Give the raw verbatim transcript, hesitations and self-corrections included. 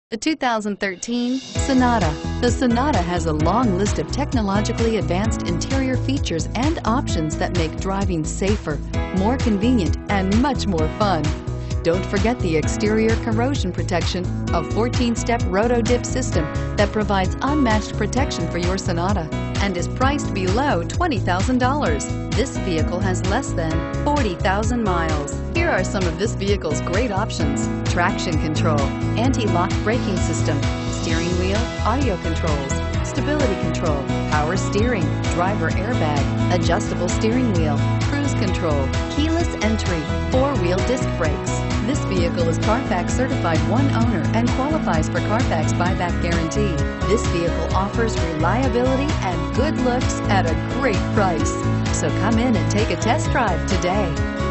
The two thousand thirteen Sonata. The Sonata has a long list of technologically advanced interior features and options that make driving safer, more convenient, and much more fun. Don't forget the exterior corrosion protection, a fourteen step roto-dip system that provides unmatched protection for your Sonata and is priced below twenty thousand dollars. This vehicle has less than forty thousand miles. Here are some of this vehicle's great options: traction control, anti-lock braking system, steering wheel audio controls, stability control, power steering, driver airbag, adjustable steering wheel, cruise control, keyless entry, four-wheel disc brakes. This vehicle is Carfax certified one owner and qualifies for Carfax buyback guarantee. This vehicle offers reliability and good looks at a great price. So come in and take a test drive today.